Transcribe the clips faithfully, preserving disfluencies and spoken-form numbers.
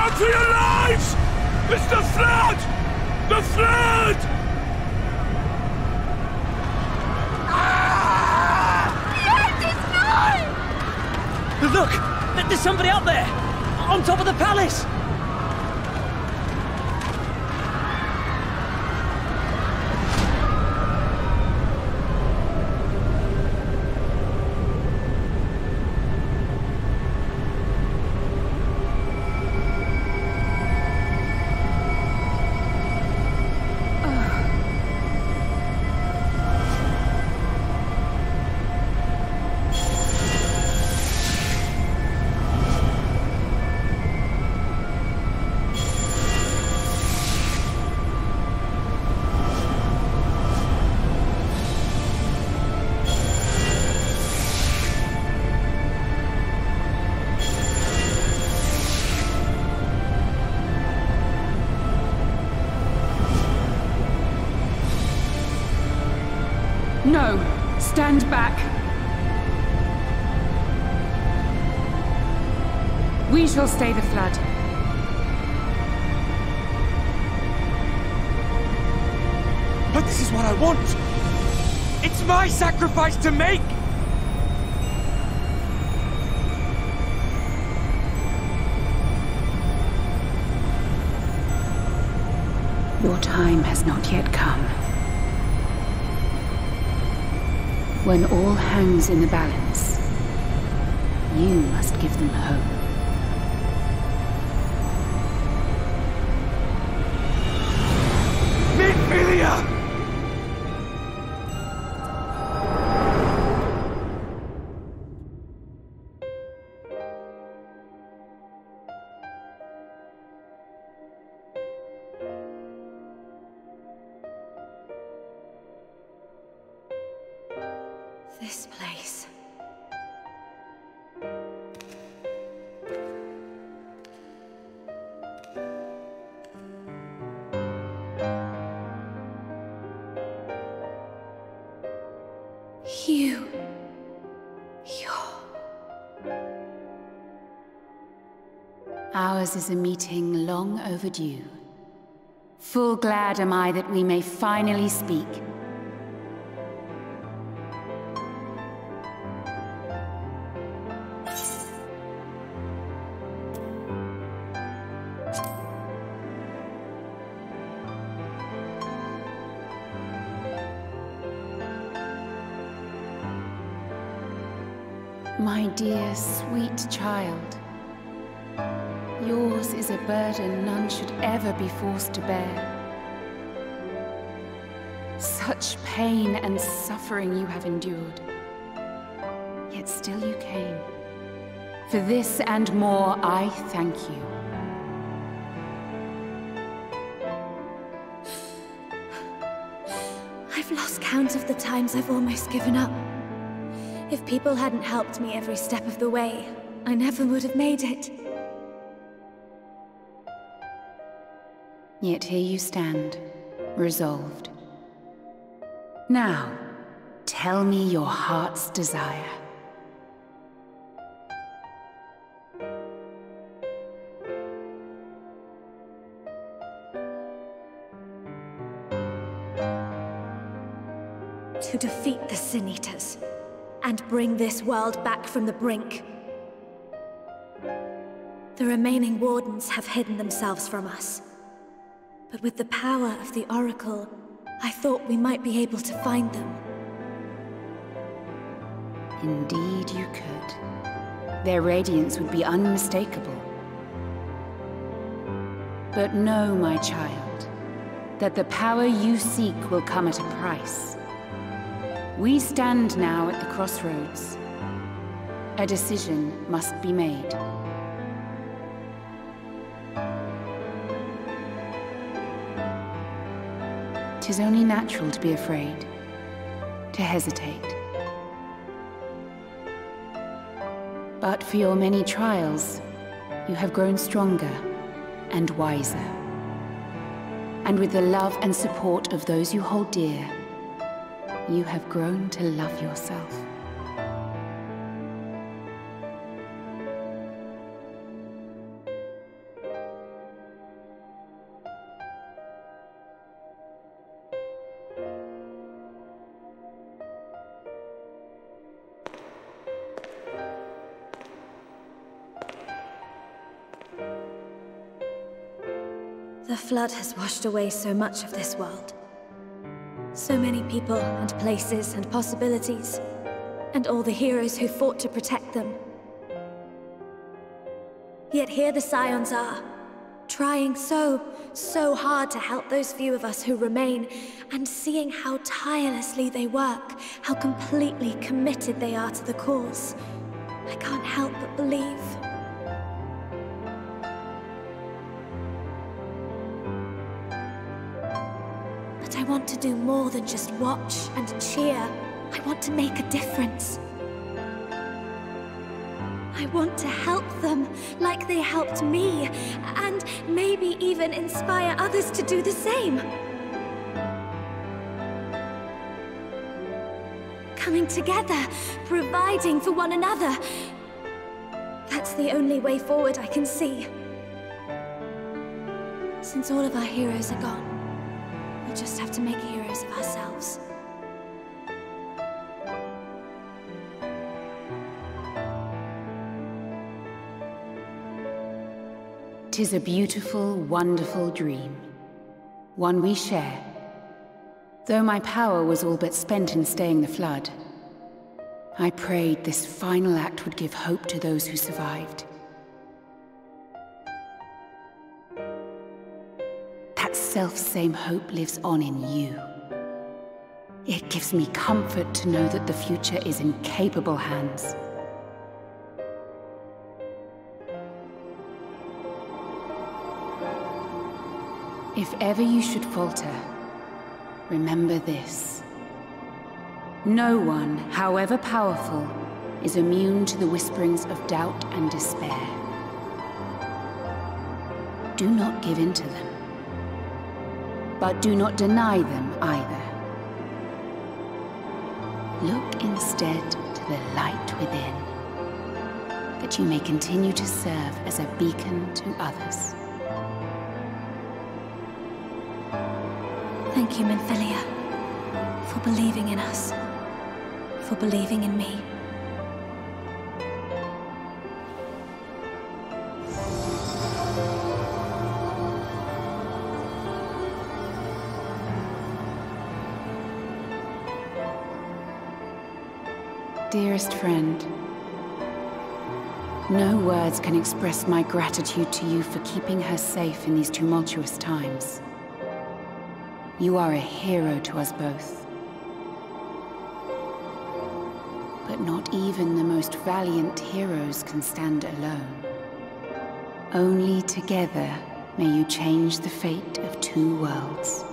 Run for your lives! It's the flood! The flood! Ah! The end is nigh! Look! There's somebody up there! On top of the palace! No! Stand back! We shall stay the flood. But this is what I want! It's my sacrifice to make! Your time has not yet come. When all hangs in the balance, you must give them hope. Midfilia! This place. You. You're... Ours is a meeting long overdue. Full glad am I that we may finally speak. My dear, sweet child, yours is a burden none should ever be forced to bear. Such pain and suffering you have endured, yet still you came. For this and more, I thank you. I've lost count of the times I've almost given up. If people hadn't helped me every step of the way, I never would have made it. Yet here you stand, resolved. Now, tell me your heart's desire. To defeat the Sin Eaters. And bring this world back from the brink. The remaining Wardens have hidden themselves from us. But with the power of the Oracle, I thought we might be able to find them. Indeed you could. Their radiance would be unmistakable. But know, my child, that the power you seek will come at a price. We stand now at the Crossroads. A decision must be made. 'Tis only natural to be afraid, to hesitate. But for your many trials, you have grown stronger and wiser. And with the love and support of those you hold dear, you have grown to love yourself. The flood has washed away so much of this world. So many people and places and possibilities, and all the heroes who fought to protect them. Yet here the Scions are, trying so, so hard to help those few of us who remain, and seeing how tirelessly they work, how completely committed they are to the cause. I can't help but believe. But I want to do more than just watch and cheer. I want to make a difference. I want to help them, like they helped me, and maybe even inspire others to do the same. Coming together, providing for one another. That's the only way forward I can see. Since all of our heroes are gone, we'll just have to make heroes of ourselves. 'Tis a beautiful, wonderful dream. One we share. Though my power was all but spent in staying the flood, I prayed this final act would give hope to those who survived. That self-same hope lives on in you. It gives me comfort to know that the future is in capable hands. If ever you should falter, remember this. No one, however powerful, is immune to the whisperings of doubt and despair. Do not give in to them, but do not deny them either. Look instead to the light within, that you may continue to serve as a beacon to others. Thank you, Minfilia, for believing in us, for believing in me. Dearest friend, no words can express my gratitude to you for keeping her safe in these tumultuous times. You are a hero to us both. But not even the most valiant heroes can stand alone. Only together may you change the fate of two worlds.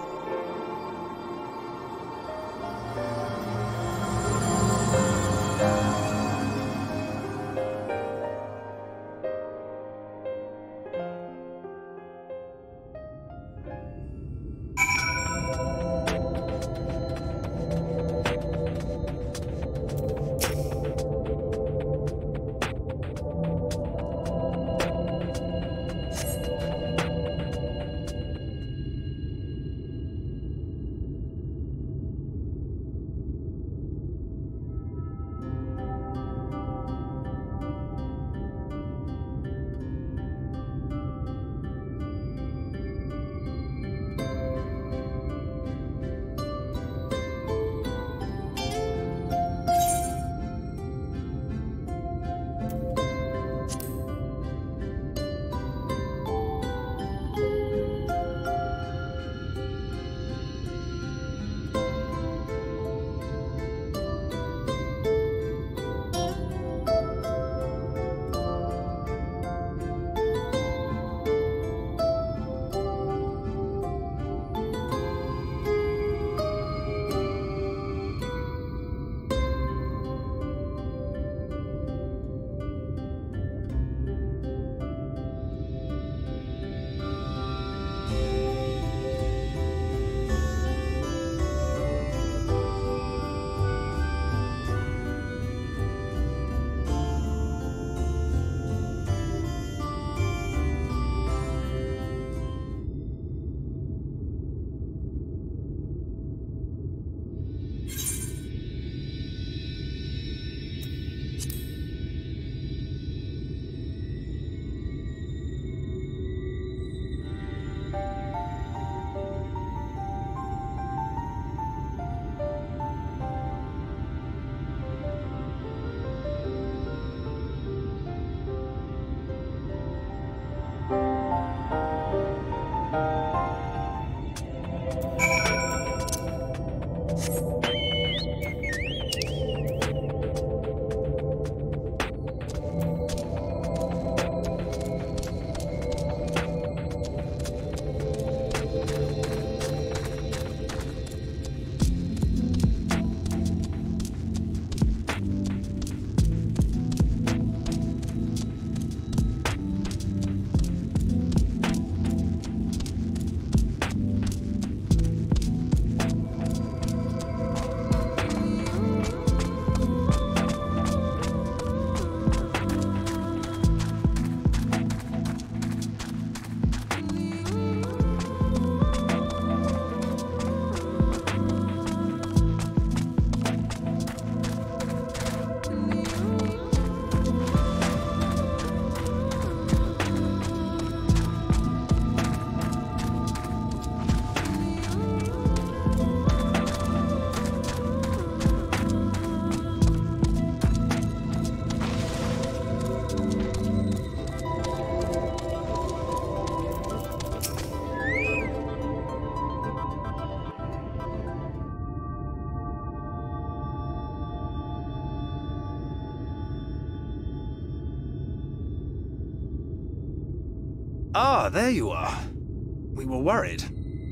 Ah, there you are. We were worried.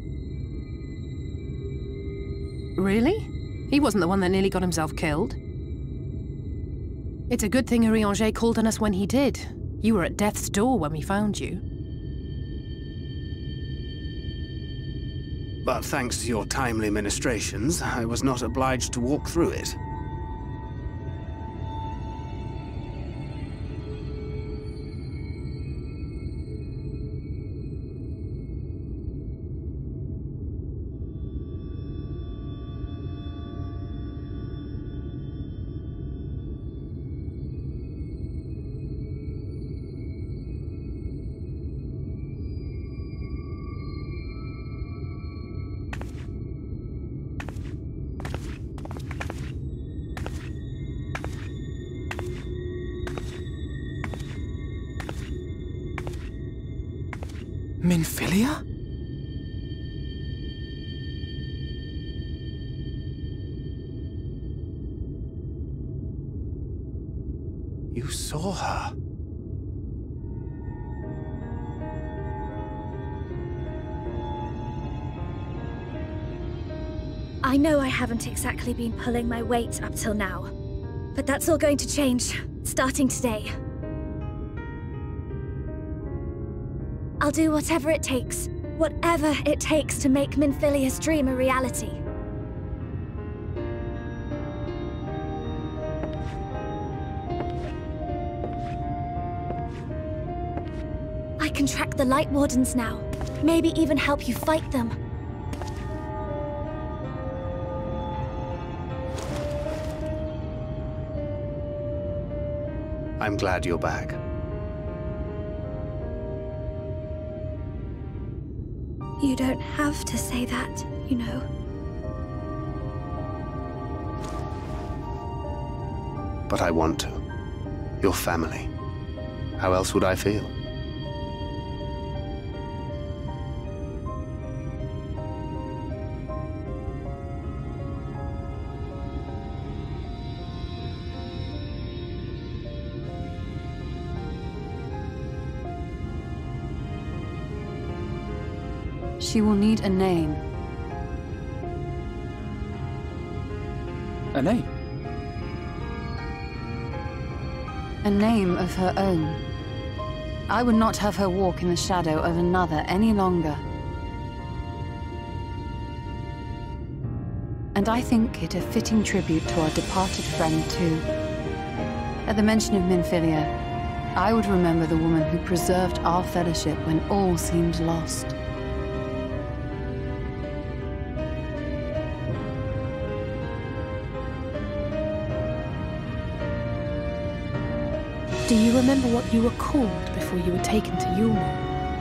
Really? He wasn't the one that nearly got himself killed. It's a good thing Urianger called on us when he did. You were at death's door when we found you. But thanks to your timely ministrations, I was not obliged to walk through it. Minfilia? You saw her. I know I haven't exactly been pulling my weight up till now, but that's all going to change, starting today. I'll do whatever it takes, whatever it takes to make Minfilia's dream a reality. I can track the Light Wardens now, maybe even help you fight them. I'm glad you're back. You don't have to say that, you know. But I want to. Your family. How else would I feel? She will need a name. A name? A name of her own. I would not have her walk in the shadow of another any longer. And I think it a fitting tribute to our departed friend, too. At the mention of Minfilia, I would remember the woman who preserved our fellowship when all seemed lost. Do you remember what you were called before you were taken to Yulmore?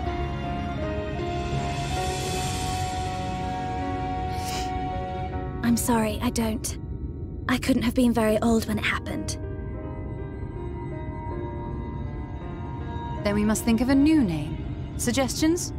I'm sorry, I don't. I couldn't have been very old when it happened. Then we must think of a new name. Suggestions?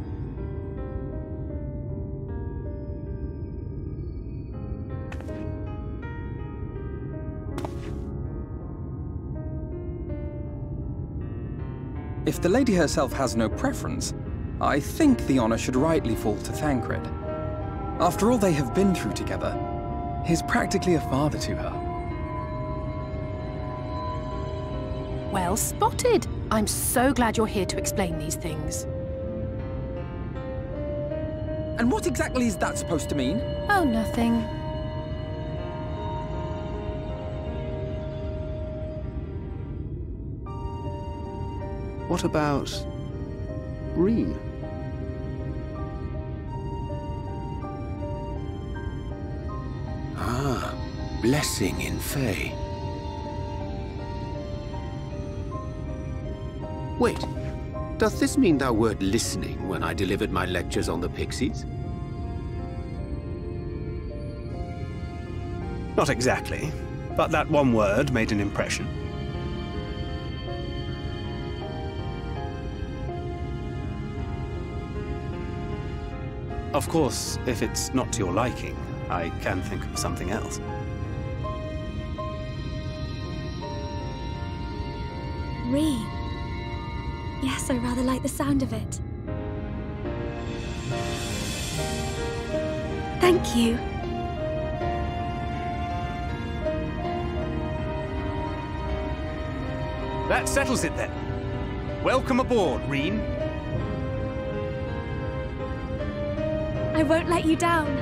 If the lady herself has no preference, I think the honor should rightly fall to Thancred. After all they have been through together, he's practically a father to her. Well spotted! I'm so glad you're here to explain these things. And what exactly is that supposed to mean? Oh, nothing. What about Reen? Ah, blessing in Fae. Wait, doth this mean thou wert listening when I delivered my lectures on the Pixies? Not exactly, but that one word made an impression. Of course, if it's not to your liking, I can think of something else. Reen. Yes, I rather like the sound of it. Thank you. That settles it then. Welcome aboard, Reen. I won't let you down.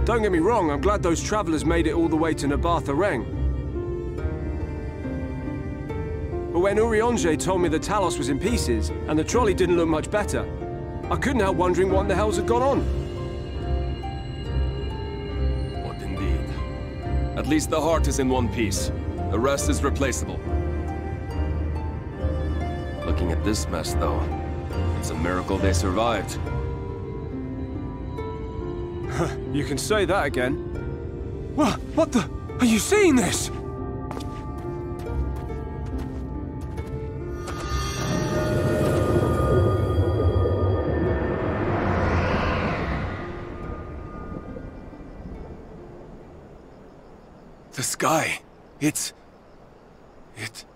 Don't get me wrong, I'm glad those travelers made it all the way to Nabartha Reng. But when Urianger told me the Talos was in pieces, and the trolley didn't look much better, I couldn't help wondering what in the hells had gone on. What indeed. At least the heart is in one piece. The rest is replaceable. Looking at this mess, though, it's a miracle they survived. You can say that again. What? What the? Are you seeing this? The sky. It's... It...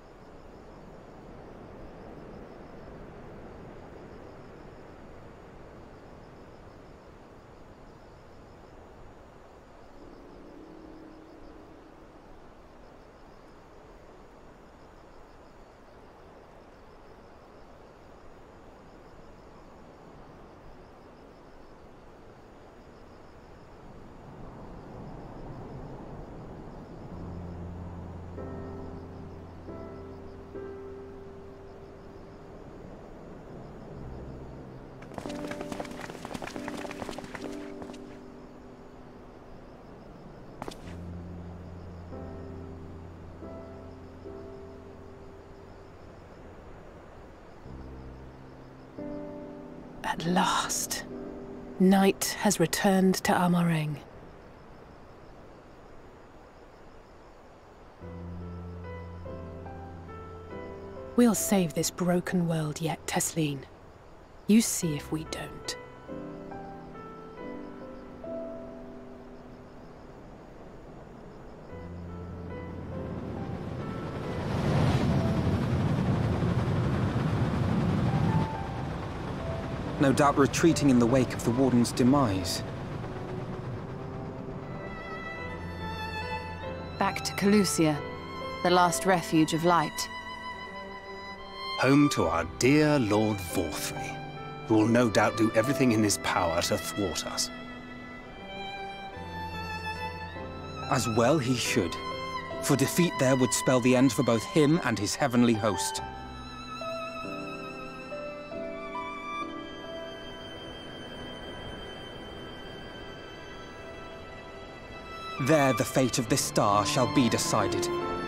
At last, night has returned to Amareng. We'll save this broken world yet, Tesleen. You see if we don't. No doubt retreating in the wake of the Warden's demise. Back to Calusia, the last refuge of light. Home to our dear Lord Vorthry, who will no doubt do everything in his power to thwart us. As well he should, for defeat there would spell the end for both him and his heavenly host. There the fate of this star shall be decided.